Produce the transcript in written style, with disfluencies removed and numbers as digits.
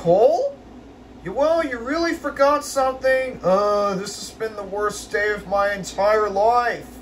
Nicole? Well, you really forgot something. This has been the worst day of my entire life.